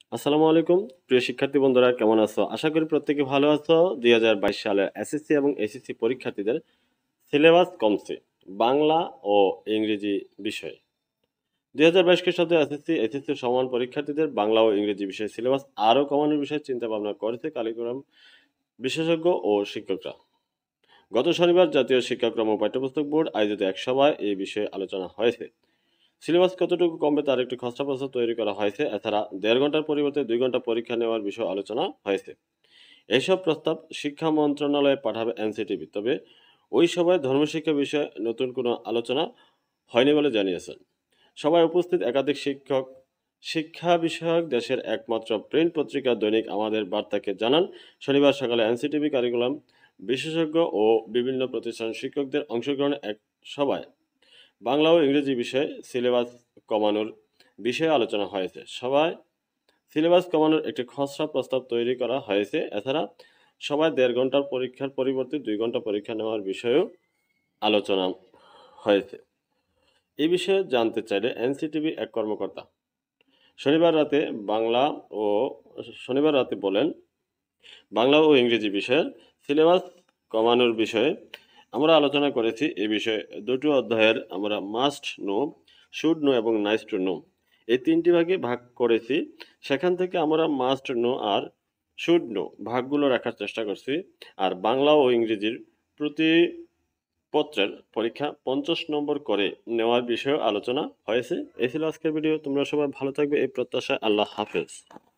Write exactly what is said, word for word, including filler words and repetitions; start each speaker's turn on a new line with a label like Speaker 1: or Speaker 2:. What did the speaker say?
Speaker 1: আসসালামু আলাইকুম প্রিয় শিক্ষার্থী বন্ধুরা, কেমন আছো? আশা করি প্রত্যেকে ভালো আছো। দুই হাজার বাইশ সালের এসএসসি এবং এইচএসসি পরীক্ষার্থীদের সিলেবাস কমছে বাংলা ও ইংরেজি বিষয়ে। দুই হাজার বাইশ খ্রিস্টাব্দে এসএসসি এইচএসসি সমান পরীক্ষার্থীদের বাংলা ও ইংরেজি বিষয়ে সিলেবাস আরও কমানোর বিষয়ে চিন্তা ভাবনা করেছে কারিকুলাম বিশেষজ্ঞ ও শিক্ষকরা। গত শনিবার জাতীয় শিক্ষাক্রম ও পাঠ্যপুস্তক বোর্ড আয়োজিত এক সভায় এই বিষয়ে আলোচনা হয়েছে। সিলেবাস কতটুকু কমবে তার একটি খসড়া প্রস্তাব তৈরি করা হয়েছে। এছাড়া দেড় ঘন্টার পরিবর্তে দুই ঘন্টা পরীক্ষা নেওয়ার বিষয়ে আলোচনা হয়েছে। এইসব প্রস্তাব শিক্ষা মন্ত্রণালয়ে পাঠাবে এনসিটিভি। তবে ওই সভায় ধর্মশিক্ষা বিষয়ে নতুন কোনো আলোচনা হয়নি বলে জানিয়েছেন। সভায় উপস্থিত একাধিক শিক্ষক শিক্ষা বিষয়ক দেশের একমাত্র প্রিন্ট পত্রিকা দৈনিক আমাদের বার্তাকে জানান, শনিবার সকালে এনসিটিভি কারিকুলাম বিশেষজ্ঞ ও বিভিন্ন প্রতিষ্ঠান শিক্ষকদের অংশগ্রহণে এক সভায় বাংলা ও ইংরেজি বিষয়ে সিলেবাস কমানোর বিষয়ে আলোচনা হয়েছে। সবাই সিলেবাস কমানোর একটি খসড়া প্রস্তাব তৈরি করা হয়েছে। এছাড়া সবাই দেড় ঘন্টার পরীক্ষার পরিবর্তে দুই ঘন্টা পরীক্ষা নেওয়ার বিষয়েও আলোচনা হয়েছে। এই বিষয়ে জানতে চাইলে এনসিটিভি এক কর্মকর্তা শনিবার রাতে বাংলা ও শনিবার রাতে বলেন, বাংলা ও ইংরেজি বিষয়ের সিলেবাস কমানোর বিষয়ে আমরা আলোচনা করেছি। এই বিষয়ে দুটো অধ্যায়ের আমরা মাস্ট নো, শুড নো এবং নাইস টু নো এই তিনটি ভাগে ভাগ করেছি। সেখান থেকে আমরা মাস্ট নো আর শুড নো ভাগগুলো রাখার চেষ্টা করছি। আর বাংলা ও ইংরেজির প্রতি পত্রের পরীক্ষা পঞ্চাশ নম্বর করে নেওয়ার বিষয়েও আলোচনা হয়েছে। এই ছিল আজকের ভিডিও। তোমরা সবাই ভালো থাকবে এই প্রত্যাশায়। আল্লাহ হাফেজ।